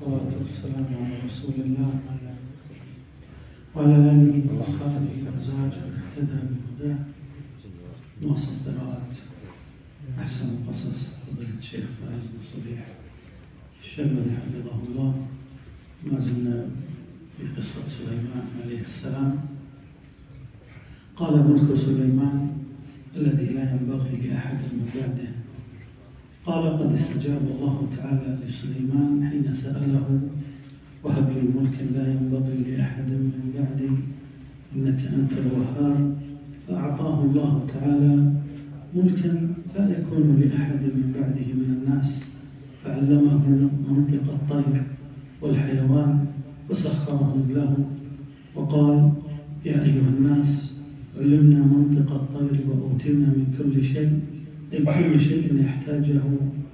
والصلاة والسلام على رسول الله وعلى آله وأصحابه وأزواجه اهتدى بهداه. نواصل قراءة أحسن القصص فضيلة الشيخ فايز بن صبيح الشمري حفظه الله. ما زلنا في قصة سليمان عليه السلام. قال ملك سليمان الذي لا ينبغي لأحد من بعده. قال قد استجاب الله تعالى لسليمان حين سأله وهب لي ملكا لا ينبغي لأحد من بعدي إنك أنت الوهاب، فأعطاه الله تعالى ملكا لا يكون لأحد من بعده من الناس، فعلمه منطق الطير والحيوان وسخرهم له، وقال يا أيها الناس علمنا منطق الطير وأوتينا من كل شيء، أي كل شيء يحتاجه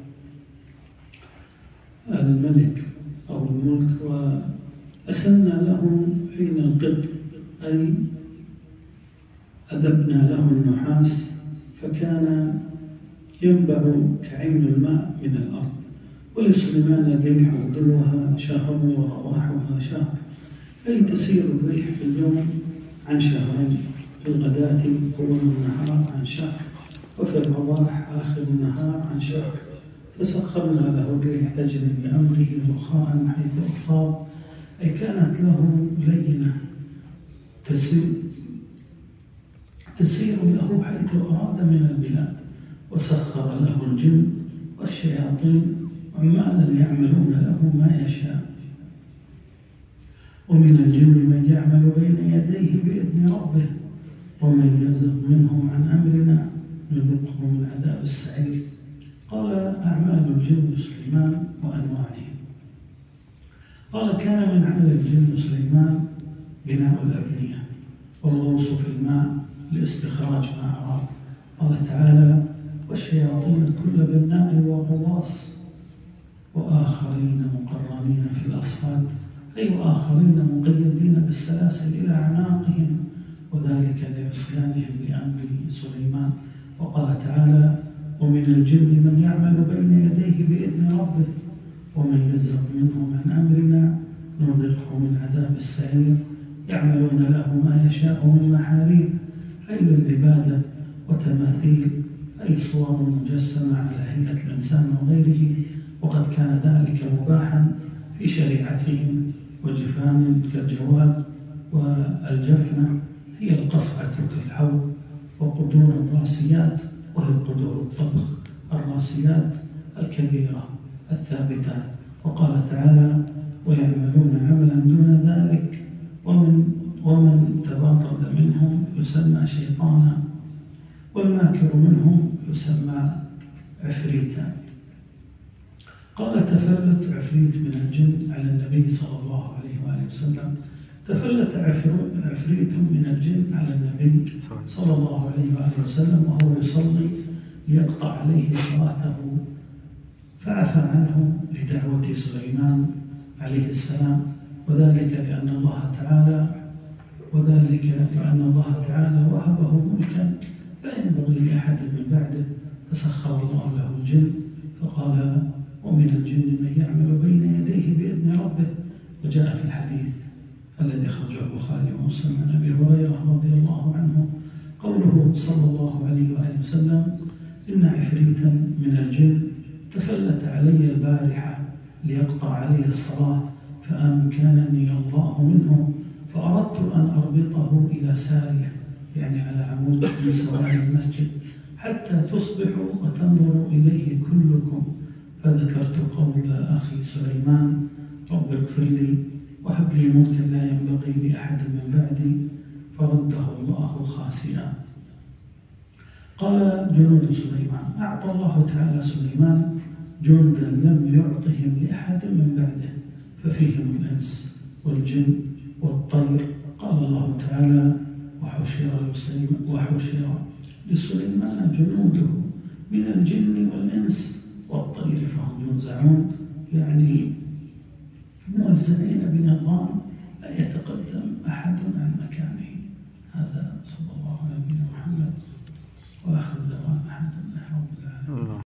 الملك أو الملك. وأسلنا له حين القط، أي أذبنا له النحاس فكان ينبع كعين الماء من الأرض. ولسليمان الريح غدوها شهر ورواحها شهر، أي تسير الريح في اليوم عن شهرين، في الغداة أول النهار عن شهر، وفي الرواح آخر النهار عن شهر. فسخرنا له الريح تجري بأمره رخاء حيث أصاب، أي كانت له لينة تسير له حيث أراد من البلاد. وسخر له الجن والشياطين عمالا يعملون له ما يشاء. ومن الجن من يعمل بين يديه بإذن ربه، ومن يزغ منهم عن أمرنا نذقه من عذاب السعير. قال أعمال الجن سليمان وأنواعهم. قال كان من عمل الجن سليمان بناء الأبنية والغوص في الماء لاستخراج ما أراد. قال تعالى والشياطين كل بناء وغواص، وآخرين مقرنين في الأصفاد، أي آخرين مقيدين بالسلاسل إلى أعناقهم، وذلك لعصيانهم لأمر سليمان. وقال تعالى ومن الجن من يعمل بين يديه بإذن ربه، ومن يزغ منهم عن أمرنا نذقه من عذاب السعير. يعملون له ما يشاء من محاريب، أي للعبادة، وتماثيل، أي صور مجسمة على هيئة الإنسان وغيره، وقد كان ذلك مباحا في شريعتهم. وجفان كالجواب، والجفنة هي القصعة كالحوض، وقدور الراسيات وهي قدور الطبخ، الراسيات الكبيرة الثابتات. وقال تعالى ويعملون عملا دون ذلك ومن تباطد منهم يسمى شيطانا، والماكر منهم يسمى عفريتا. قال تفلت عفريت من الجن على النبي صلى الله عليه وآله وسلم. تفلت عفريت من الجن على النبي صلى الله عليه وآله وسلم وهو يصلي ليقطع عليه صلاته، فعفى عنه لدعوة سليمان عليه السلام، وذلك لأن الله تعالى وهبه ملكا لا ينبغي لأحد من بعده، فسخر الله له الجن. فقال ومن الجن من يعمل بين يديه بإذن ربه. وجاء في الحديث الذي أخرجه البخاري ومسلم عن أبي هريرة رضي الله عنه قوله صلى الله عليه وآله وسلم إن عفريتا من الجن تفلت علي البارحة ليقطع علي الصلاة، فأمكنني الله منه، فأردت أن أربطه إلى سارية، يعني على عمود من سواري المسجد، حتى تصبحوا وتنظروا إليه كلكم. فذكرت قول أخي سليمان رب اغفر لي وهب لي ملكا لا ينبغي لأحد من بعدي، فرده الله خاسئا. قال جنود سليمان. أعطى الله تعالى سليمان جندا لم يعطهم لأحد من بعده، ففيهم الإنس والجن والطير. قال الله تعالى وحشر لسليمان جنوده من الجن والإنس والطير فهم يوزعون، يعني موزعين بنظام لا يتقدم أحد عن مكانه. هذا صلى الله على نبينا محمد وآخر دعوانا الحمد لله رب العالمين.